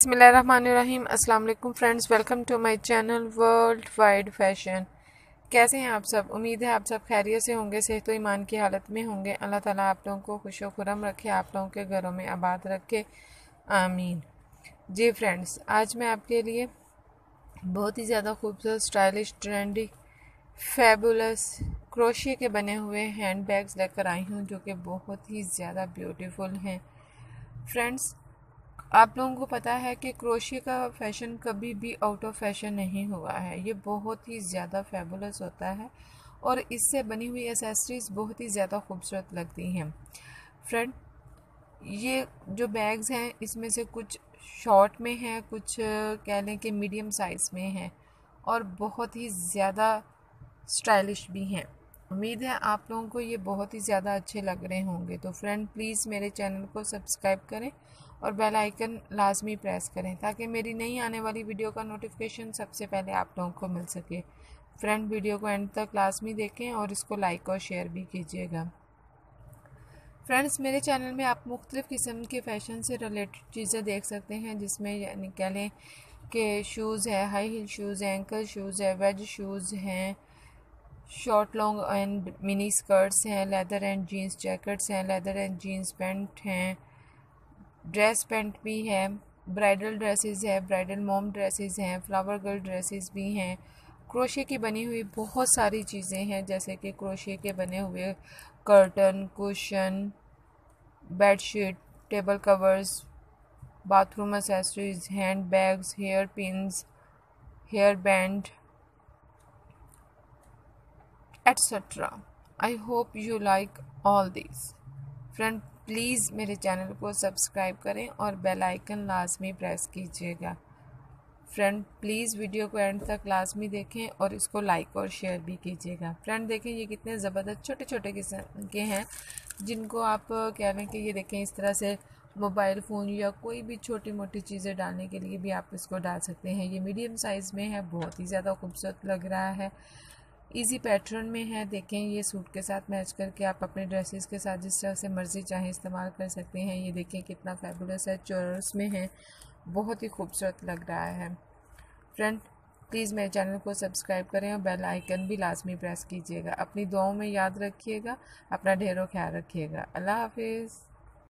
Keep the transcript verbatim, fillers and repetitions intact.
बिस्मिल्लाहिर्रहमानिर्रहीम। अस्सलाम वालेकुम friends, welcome to my channel world wide fashion. कैसे हैं आप सब? उम्मीद है आप सब खैरियत से होंगे, सेहत व ईमान की हालत में होंगे। अल्लाह ताला आप लोगों को खुश व खुरम रखे, आप लोगों के घरों में आबाद रखे, आमीन। जी फ्रेंड्स, आज मैं आपके लिए बहुत ही ज़्यादा खूबसूरत, स्टाइलिश, ट्रेंडी, फैबुलस क्रोशिया के बने हुए हैंड बैग्स लेकर आई हूँ, जो कि बहुत ही ज़्यादा ब्यूटीफुल हैं। फ्रेंड्स, आप लोगों को पता है कि क्रोशिया का फैशन कभी भी आउट ऑफ फैशन नहीं हुआ है। ये बहुत ही ज़्यादा फैबुलस होता है और इससे बनी हुई एसेसरीज बहुत ही ज़्यादा खूबसूरत लगती हैं। फ्रेंड, ये जो बैग्स हैं इसमें से कुछ शॉर्ट में हैं, कुछ कह लें कि मीडियम साइज़ में हैं और बहुत ही ज़्यादा स्टाइलिश भी हैं। उम्मीद है आप लोगों को ये बहुत ही ज़्यादा अच्छे लग रहे होंगे। तो फ्रेंड, प्लीज़ मेरे चैनल को सब्सक्राइब करें और बेल आइकन लाजमी प्रेस करें ताकि मेरी नई आने वाली वीडियो का नोटिफिकेशन सबसे पहले आप लोगों को मिल सके। फ्रेंड, वीडियो को एंड तक लाजमी देखें और इसको लाइक और शेयर भी कीजिएगा। फ्रेंड्स, मेरे चैनल में आप मुख्तलिफ़ किस्म के फ़ैशन से रिलेटेड चीज़ें देख सकते हैं, जिसमें यानी कह लें कि शूज़ है, हाई हील शूज़ है, एंकल शूज़ है, वेज शूज़ हैं, short long and mini skirts हैं, लेदर एंड जीन्स जैकेट्स हैं, लेदर एंड जीन्स पैंट हैं, ड्रेस पैंट भी है, ब्राइडल ड्रेसेस है, ब्राइडल मॉम ड्रेसेस हैं, फ्लावर गर्ल ड्रेसेस भी हैं। क्रोशिया की बनी हुई बहुत सारी चीज़ें हैं, जैसे कि क्रोशिया के बने हुए curtain, cushion, bedsheet, table covers, bathroom accessories, hand bags, hair pins, hair band, etcetera. I hope you like all this. Friend, please मेरे चैनल को सब्सक्राइब करें और बेल आइकन लाजमी प्रेस कीजिएगा। फ्रेंड, प्लीज़ वीडियो को एंड तक लाजमी देखें और इसको लाइक और शेयर भी कीजिएगा। फ्रेंड, देखें ये कितने ज़बरदस्त छोटे छोटे किस्म के हैं, जिनको आप कह लें कि ये देखें इस तरह से मोबाइल फ़ोन या कोई भी छोटी मोटी चीज़ें डालने के लिए भी आप इसको डाल सकते हैं। ये मीडियम साइज़ में है, बहुत ही ज़्यादा खूबसूरत लग रहा है, इजी पैटर्न में है। देखें ये सूट के साथ मैच करके आप अपने ड्रेसेस के साथ जिस तरह से मर्ज़ी चाहें इस्तेमाल कर सकते हैं। ये देखें कितना फैबुलस है, चोरस में है, बहुत ही खूबसूरत लग रहा है। फ्रेंड, प्लीज़ मेरे चैनल को सब्सक्राइब करें और बेल आइकन भी लाजमी प्रेस कीजिएगा। अपनी दुआओं में याद रखिएगा। अपना ढेरों ख्याल रखिएगा। अल्लाह हाफिज़।